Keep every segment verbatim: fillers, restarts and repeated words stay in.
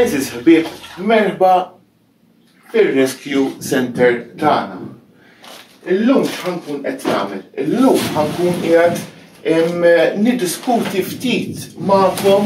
Eżis ħbieb, merba fir-Rescue Center tagħna. Illum x'ħankun qed nagħmel? Illum ħankun qiegħed niddiskuti ftit magħkom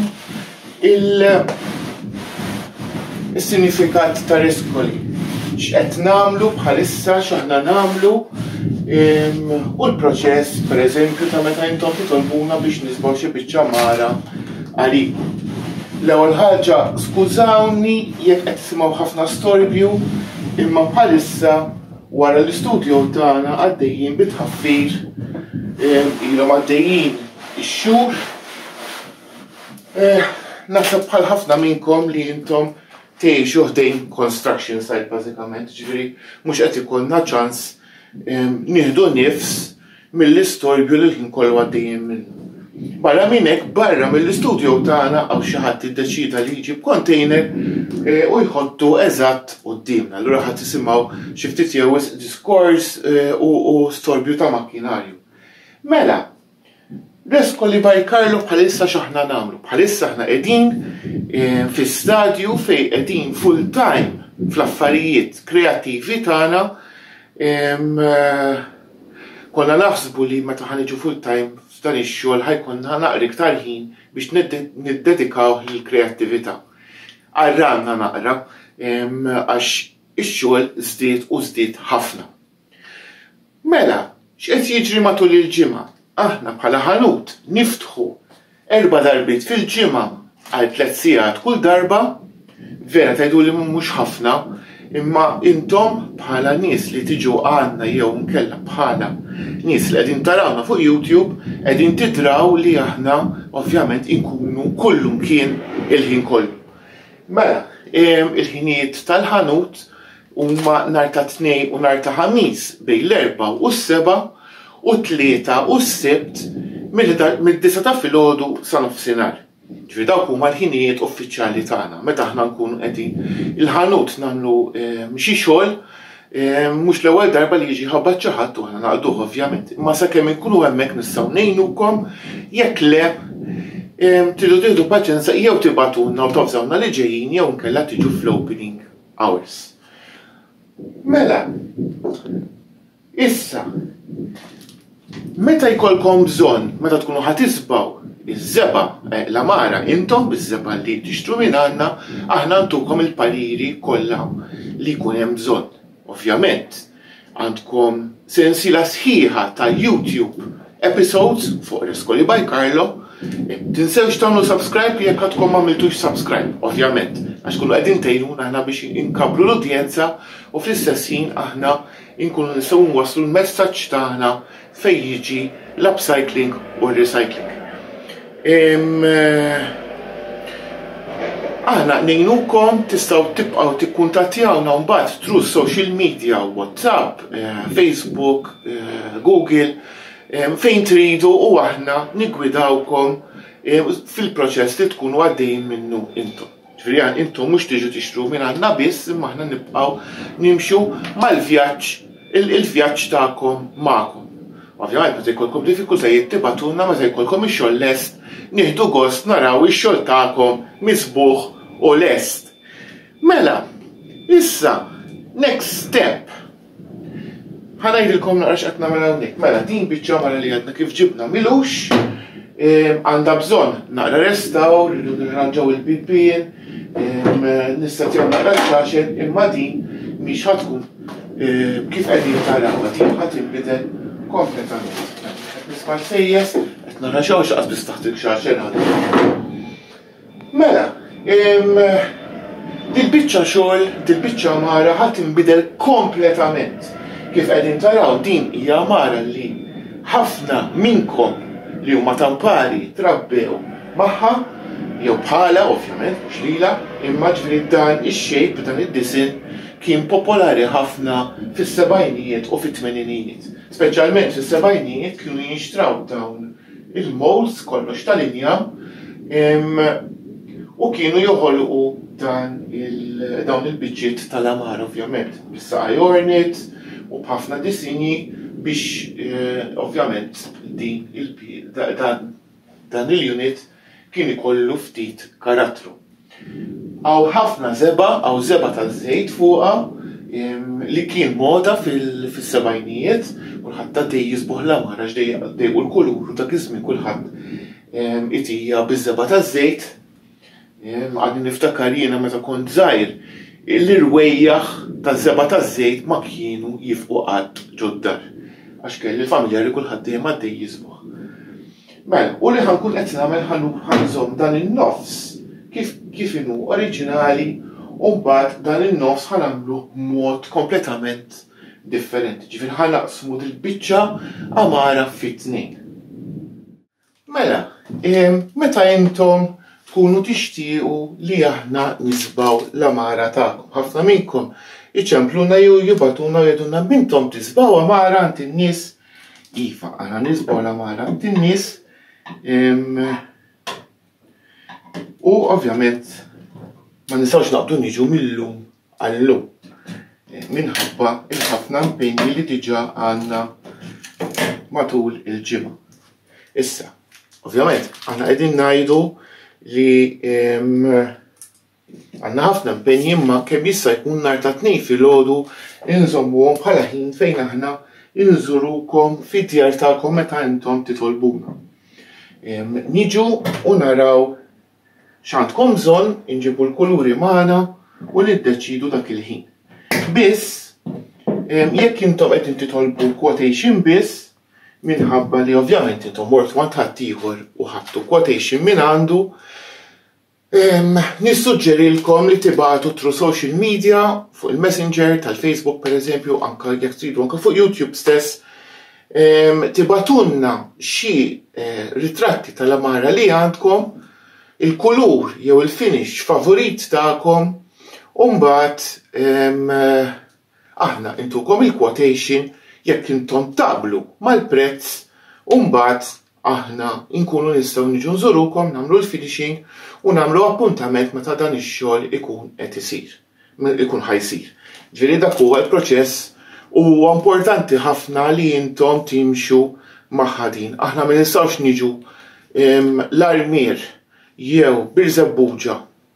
il-sinifikat ta' Rescoli. X'qed nagħmlu bħalissa, x'aħna nagħmlu u l-proċess pereżempju ta' meta intom titolbuna biex nisbgħu xi biċċa mara għalikom. L-ewwel ħaġa skużawni jekk qed tisimgħu ħafna story view, imma bħalissa wara l-istudju tagħna għaddejjin bit-tħaffir ilhom għaddejjin ix-xhur. Naħseb bħal ħafna minnkom li intom tgħixu ħdejn construction site bażikament, ġifieri mhux qed ikollna ċans nieħdu nifs mill-istorbju li kien kollu għaddejjin minnu. Barra minn hekk, barra mill-istudju tagħna hawn xi ħadd iddeċida li jġib container u jħottu eżatt qudiemna. Allura ħadd isimgħu xi ftit jew diskors u storbju ta' makkinarju. Mela, RescoliByCarlo bħalissa x'aħna nagħmlu. Bħalissa aħna qegħdin fi stadju fejn qegħdin full time fl-affarijiet kreattivi tagħna. Konna naħsbu li meta ħaniġu full time f'dan ix-xogħol ħajkonna naqra iktar ħin biex niddedikaw lill-kreattività. Arranna naqra għax ix-xogħol żdied u żdied ħafna. Mela, x'qed jiġri matul il-ġimgħa? Aħna bħala ħanut niftħu erba' darbiet fil-ġimgħa għal tliet sigħat kull darba, vera tgħiduli mhux ħafna, imma intom bħala nies li tiġu għandna jew nkella bħala nies li qegħdin tarawna fuq YouTube qegħdin tidraw li aħna ovvjament inkunu kullum kien il-ħin kollu. Mela, il-ħinijiet tal-ħanut huma nhar ta' tnejn u nhar ta' ħamis bejn l-erba' u s-seba' u tlieta u s-sibt mid-disa ta' filgħodu sa nofsinhar. Ġifieri dawk huma l-ħinijiet uffiċjali tagħna meta aħna nkunu qegħdin il-ħanut nagħmlu xi xogħol mhux l-ewwel darba li jiġi ħabbat xi ħadd u aħna naqduh ovvjament, imma sakemm inkunu hemmhekk nistgħu ngħinukom jekk le tridu tieħdu paċenza jew tibatulna u tafżawna li ġejjin jew nkella tiġu fl-opening hours. Mela, issa meta jkollkom bżonn, meta tkunu ħatisbaw iż-żeba' l-amara intom biż-żeba' li tixtru minn għandna, aħna ntukom il-pariri kollha li jkun hemm bżonn. Ovvjament, għandkom sensiela sħiħa ta' YouTube episodes fuq RescoliByCarlo. Tinsewx tagħmlu subscribe jekk għadkom ma għamiltux subscribe, ovvjament, għax kunu qegħdin tgħinuna aħna biex inkabru l-udjenza u fl-istess ħin aħna inkunu nistgħu nwasslu l-messaġġ tagħna fejn jiġi l-upcycling u r-recycling. Aħna ngħinukom tistgħu tibqgħu tikkuntattjawna mbagħad through social media, WhatsApp, Facebook, Google, fejn tridu u aħna niggwidawkom fil-proċess li tkunu għaddejjin minnu intom. Ġifieri intom mhux tiġu tixtru minn għandna biss, imma aħna nibqgħu nimxu mal-vjaġġ il-vjaġġ tagħkom magħkom. Ovvjament meta jkollkom diffikultajiet tibatulna meta jkollkom ix-xogħol lest, nieħdu gost naraw ix-xogħol tagħkom misbuħ u lest. Mela, issa, next step. Ħanajdilkom naqra x'qed nagħmel hawnhekk. Mela, din biċċa mara li għadna kif ġibna milux, għandha bżonn naqra restawr, irridu nirranġaw il-bibien, nistatjaw naqra l-xaxen, imma din mhix ħadkun kif qegħdin tarawha, din ħadd inbidel kompletament. Qed nisma' sejjes, qed nara xew xaqas biss taħt il-xaxen ħadd. Mela, dil-biċċa xogħol, dil-biċċa mara ħadd inbidel kompletament. Kif qegħdin taraw din hija mara li ħafna minnkom li huma tampari trabbew magħha jew bħala ovvjament mhux lilha, imma ġifieri dan ix-xejp dan id-disin kien popolari ħafna fis-sebgħinijiet u fit-tmeninijiet. Speċjalment fis-sebgħinijiet kienu jinxtraw dawn il-molds kollox tal-linja u kienu joħolqu dawn il-biċċiet tal-amar ovvjament bis-saqa jornit u b'ħafna disini biex ovvjament dan il-unit kien ikollu ftit karattru. Għaw ħafna zeba, għaw zeba ta' żejt fuqha li kien moda fis-sebgħinijiet, kulħadd ta' dej jisbuħ l-amara x'dej u l-kulur ta' iż-żmien kulħadd itija biż-żeba ta' żejt. Għadni niftakar jiena meta kont żgħir l-irwejjaħ ta' żeba ta' żejt ma kienu jifqu qatt ġoddar. Għax kelli l-familjari kulħadd dejjem għaddej jisbuħ. Mela, u li ħankun qed nagħmel ħanżomm dan in-nofs kif inhu oriġinali u mbagħad dan in-nofs ħanagħmlu b'mod kompletament differenti. Ġifieri ħanaqsmu il-biċċa amara fit-tnejn. Mela, meta intom tkunu tixtiequ li aħna nisbaw l-amara tagħkom. Ħafna minnkom iċempluna jew jibatuna jeduna mintom tisbaw amara għand in-nies. Iva, aħna nisbaw l-amara għand in-nies. U ovvjament ma nistgħux naqbdu niġu mill-lum għall-lum. Minħabba il-ħafna impegni li diġà għandna matul il-ġimgħa. Issa, ovvjament, aħna qegħdin ngħidu li għandna ħafna impegni imma kemm jista' jkun nhar ta' tnejn filgħodu inżommuhom bħala ħin fejn aħna inżurukom fid-djar tagħkom meta intom titolbuna. Niġu u naraw x'għandkom bżonn, inġibu l-kuluri magħna u niddeċidu dak il-ħin. Biss, jekk intom qed titolbu quotation biss, minħabba li ovvjament intom mort ma' ħadd ieħor u ħadtu quotation minn għandu, nissuġġerilkom li tibagħtu through social media fuq il-Messenger tal-Facebook pereżempju, anke jekk tridu anke fuq YouTube stess, tibatunna xi ritratti tal-amara li għandkom, il-kulur jew il-finish favorit tagħkom u mbagħad aħna intukom il-quotation jekk intom taqblu mal-prezz u mbagħad aħna nkunu nistgħu niġu nżurukom nagħmlu l-finishing u nagħmlu appuntament meta dan ix-xogħol ikun qed isir, ikun ħajsir. Ġifieri dak huwa l-proċess u huwa importanti ħafna li intom timxu ma' ħadin. Aħna ma nistgħux niġu l-armier jew bir-żebbuġa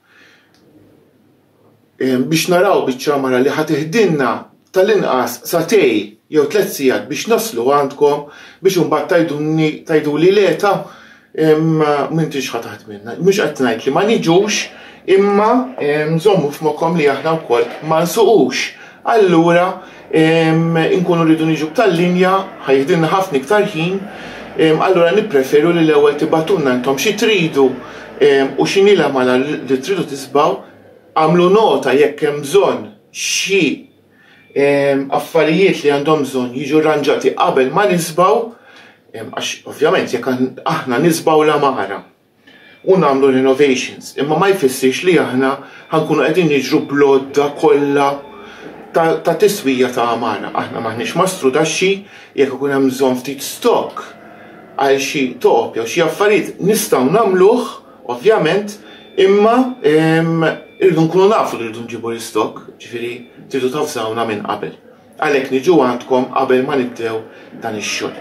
biex naraw biċ-ċamara li ħatiħdilna tal-inqas satej jew tliet sigħat biex naslu għandkom biex imbagħad tgħiduli leta m'intix ħadd taħdmilna. Mhux qed ngħid li ma niġux imma nżommu f'mokhom li aħna wkoll ma nsuqux. Allura inkunu rridu niġu tal-linja ħajħdilna ħafna iktar ħin, allura nippreferu li l-ewwel tibatunna intom xi tridu u x'inhi l-amara li tridu tisbaw, għamlu nota jekk hemm bżonn xi affarijiet li għandhom bżonn jiġu rranġati qabel ma nisbaw, għax ovvjament jekk aħna nisbaw l-amara u nagħmlu renovations, imma ma jfissirx li aħna ħankunu qegħdin niġru blodda kollha ta' tiswija ta' amara. Aħna maħniex mastru ta' xi jekk ikun hemm bżonn ftit stock għal xi toqob jew xi affarijiet nistgħu nagħmluh, ovvjament, imma irridu nkunu nafu li rridu nġibu l-istok, ġifieri tridu tafżawna minn qabel. Għalhekk niġu għandkom qabel ma nibdew dan ix-xogħol.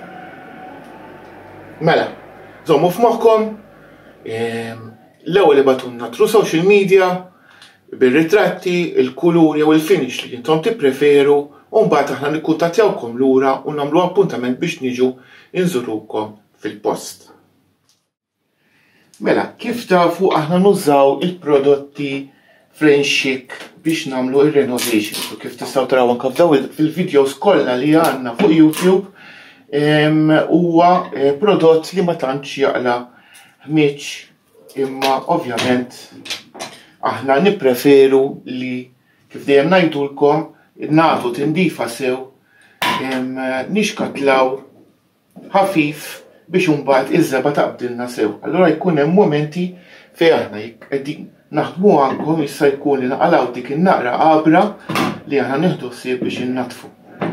Mela, żommu f'moħħkom l-ewwel ibatunna through social media bir-ritratti, il-kulur jew il-finish li intom tippreferu u mbagħad aħna nikkuntattjawkom lura u nagħmlu appuntament biex niġu inżurukom fil-post. Mela, kif tafu aħna nużaw il-prodotti frenchic biex nagħmlu ir-renovation. U kif tistgħu taraw anke f'daw fil-videos kollha li għandna fuq YouTube huwa prodott li ma tantx jaqla ħmieġ imma ovvjament aħna nippreferu li kif dejjem ngħidulkom nagħtu tindifa sew nixkatlaw ħafif biex imbagħad iż-żeba taqbdilna sew. Allura jkun hemm momenti fejn aħna qegħdin naħdmu għandkom issa jkun inqalgħu dik in-naqra qabra li aħna nieħdu ħsieb biex innatfu.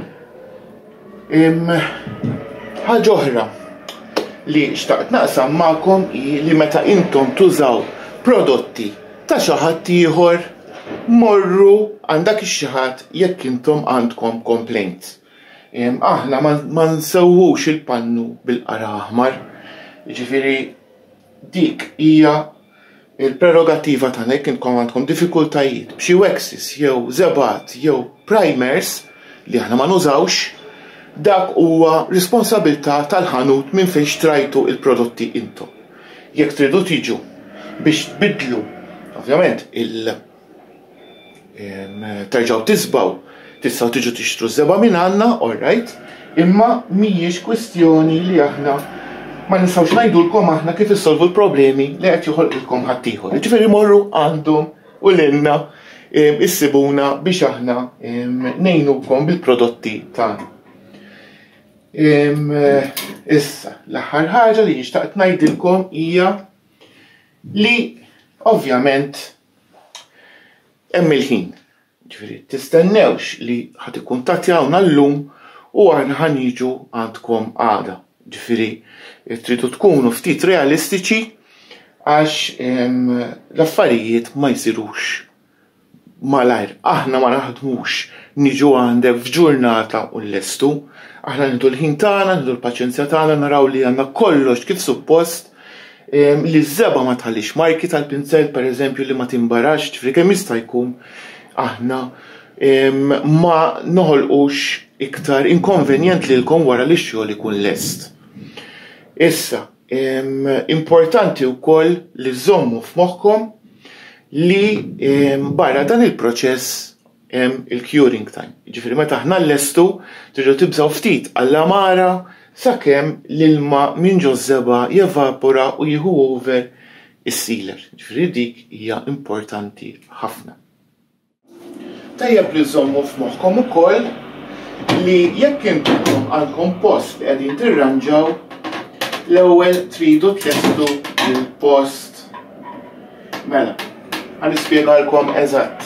Ħaġa oħra li xtaqt naqsam magħkom hi li meta intom tużaw prodotti ta' xi ħadd ieħor morru għandak ix-xi ħadd jekk intom għandkom complaint. Aħna ma nsewwux il-pannu bil-qara aħmar, jiġifieri dik hija il-prerogattiva tagħna jekk inkom għandkom diffikultajiet b'xi waxes jew żebat jew primers li aħna ma nużawx, dak huwa responsabilità tal-ħanut minn fejn xtrajtu il-prodotti intom. Jekk tridu tiġu biex tbidlu, ovvjament, il terġgħu tisbaw, tistgħu tiġu tixtru żeba minn għandna, all right, imma mhijiex kwestjoni li aħna ma nistgħux ngħidulkom aħna kif issolvu l-problemi li qed joħolqilkom ħaddieħor. Jiġifieri morru għandhom u lilna issibuna biex aħna ngħinukom bil-prodotti tagħna. Issa, l-aħħar ħaġa li nixtaqt ngħidilkom hija li ovvjament hemm il-ħin. Ġifieri tistennewx li ħadd ikkuntattjawna llum u aħna ħaniġu għandkom għada. Ġifieri tridu tkunu ftit realistiċi għax l-affarijiet ma jsirux malajr. Aħna ma naħdmux niġu għandek f'ġurnata u l-lestu. Aħna nidu l-ħin tagħna, nidu l-paċenzja tagħna, naraw li għandna kollox kif suppost, li ż-żeba ma tħallix marki tal-pinzell pereżempju li ma timbarax, ġifieri kemm jista' jkun aħna ma noħolqux iktar inkonvenjent lilkom wara li x-xogħol ikun lest. Issa, importanti wkoll li żommu f'moħħkom li barra dan il-proċess il-curing time. Ġifieri meta aħna llestu tridu tibżgħu ftit għall-amara sakemm l-ilma minn ġo żeba jevapora u jieħu over is-sealer. Ġifieri dik hija importanti ħafna. Tajjeb li żommu f'moħħkom ukoll li jekk intom għandkom post li qegħdin tirranġaw, l-ewwel tridu tlestu il-post. Mela, ħanispjegalkom eżatt.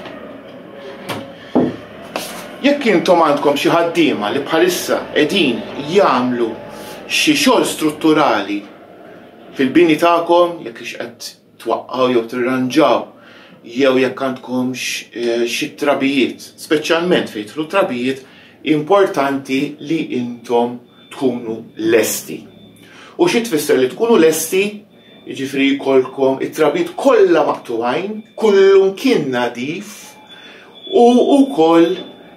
Jekk intom għandkom xi ħaddiema li bħalissa qegħdin jagħmlu xi xogħol strutturali fil-bini tagħkom, jekk ix qed twaqqgħu jew tirranġaw, jew jekk għandkom xi trabijiet, speċjalment fejn jidħlu trabijiet, importanti li intom tkunu lesti. U xi tfisser li tkunu lesti, jiġifieri jkollkom it-trabijiet kollha maqtugħin, kullum kien nadif, u wkoll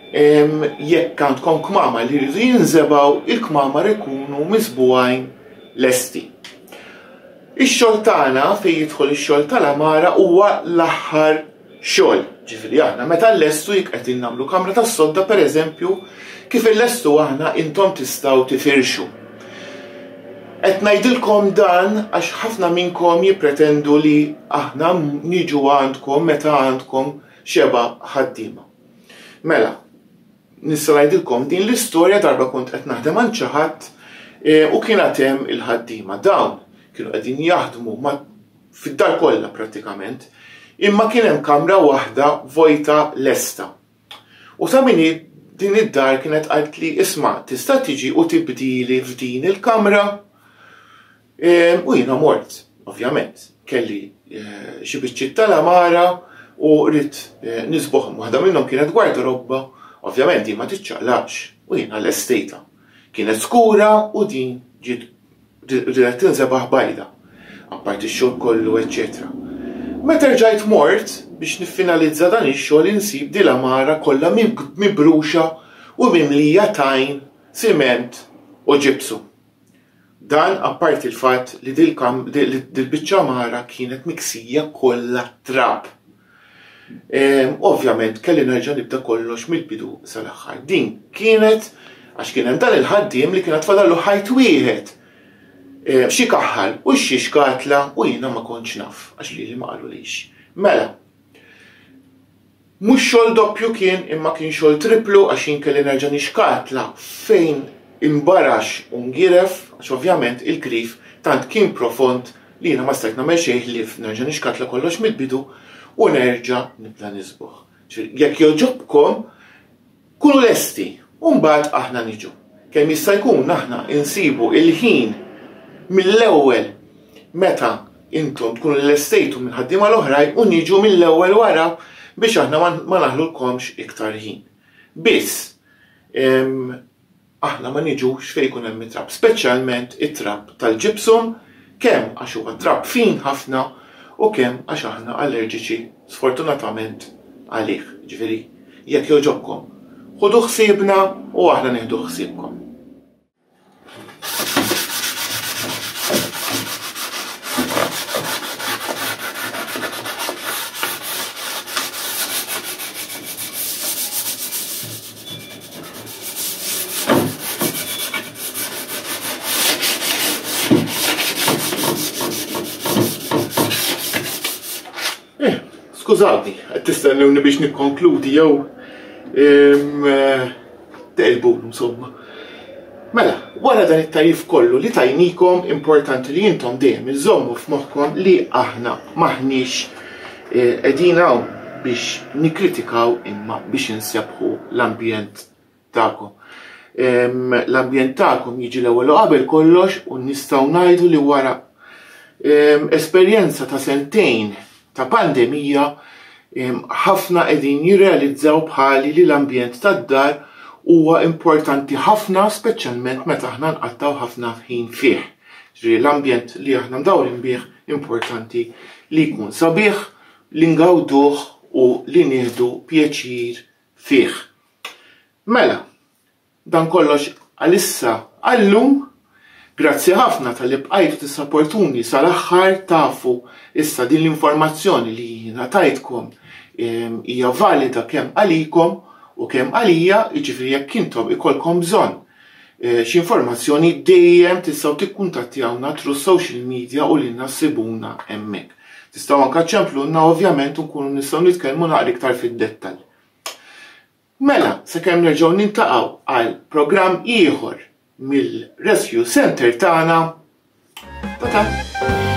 jekk għandkom kmamar li jridu jinżebaw, il-kmamar ikunu misbugħin lesti. Ix-xogħol tagħna fejn jidħol ix-xogħol tal-amara huwa l-aħħar xogħol. Ġifieri aħna meta nlestu jekk qed nagħmlu kamra tas-sodda pereżempju, kif illestu aħna intom tistgħu tifirxu. Qed ngħidilkom dan għax ħafna minnkom jippretendu li aħna niġu għandkom meta għandkom xeba ħaddiema. Mela, nista' ngħidilkom din l-istorja darba kont qed naħdem għand xi ħadd u kien hemm il-ħaddiema. Dawn kienu qegħdin jaħdmu fid-dar kollha prattikament, imma kien hemm kamra waħda vojta lesta. U ta' min din id-dar kienet qalt li isma' tista' tiġi u tibdili f'din il-kamra? U jiena mort, ovvjament, kelli xi biċċiet tal-amara u rrid nisbuħhom. Waħda minnhom kienet gwarderobba, ovvjament din ma tiċċaqlax, u jiena lestejta. Kienet skura u din ġiet ridet tinżebaħ bajda, apparti x-xogħol kollu, eċċetera. Meta rġajt mort biex niffinalizza dan ix-xogħol insib din l-amara kollha mibruxa u mimlija tajn, siment u ġipsu. Dan apparti il-fatt li dil-biċċa amara kienet miksija kollha trab. Ovvjament kelli nerġa' nibda kollox mill-bidu sal-aħħar. Din kienet għax kien hemm dan il-ħaddiem li kienet fadallu ħajt wieħed xi kaħħal u xi xkatla u jiena ma kontx naf għax li ma qalulix. Mela, mhux xogħol doppju kien imma kien xogħol triplu għax jien kelli nerġa' nixkatla fejn imbarax u ngiref għax ovvjament il-grif tant kien profond li jiena ma stajt nagħmel xejn ħlief nerġa' nixkatla kollox mill-bidu u nerġa' nibda nisbuħ. Jekk jogħġobkom kunu lesti u mbagħad aħna niġu. Kemm jista' jkun aħna insibu il-ħin mill-ewwel meta intom tkunu lestejtu minn ħaddiema l-oħrajn u niġu mill-ewwel wara biex aħna ma naħlulkomx iktar ħin. Biss aħna ma niġux fejn jkun hemm it-trab, speċjalment it-trab tal-ġipsum kemm għax huwa trab fin ħafna u kemm għax aħna allerġiċi sfortunatament għalih. Ġifieri, jekk jogħġobkom, ħudu ħsiebna u aħna nieħdu ħsiebkom. Skużawni, qed tistennewni biex nikkonkludi jew teqilbu insomma. Mela, wara dan it-tarif kollu li tajnikom importanti li intom dejjem iżommu f'moħħkom li aħna maħniex qegħdin hawn biex nikkritikaw imma biex insebħu l-ambjent tagħkom. L-ambjent tagħkom jiġi l-ewwel qabel kollox u nistgħu ngħidu li wara esperjenza ta' sentejn ta' pandemija ħafna qegħdin jirrealizzaw bħali li l-ambjent tad-dar huwa importanti ħafna, speċjalment meta aħna nqattaw ħafna ħin fih. Ġifieri l-ambjent li aħna mdawrin bih importanti li jkun sabiħ, li ngawduh u li nieħdu pjaċir fih. Mela, dan kollox għalissa għallum. Grazzi ħafna tal-li bqajtu tissapportuni sal-aħħar tafu issa din l-informazzjoni li jiena tajtkom hija valida kemm għalikom u kemm għalija, jiġifieri jekk intom ikolkom bżonn xi informazzjoni dejjem tistgħu tikkuntattjawna through social media u lilna ssibuna hemmhekk. Tistgħu anke ċemplulna ovvjament u nkunu nistgħu nitkellmu naqra iktar fid-dettall. Mela, sakemm nerġgħu niltaqgħu għal programm ieħor mill-Rescue Center tagħna. Ta-ta!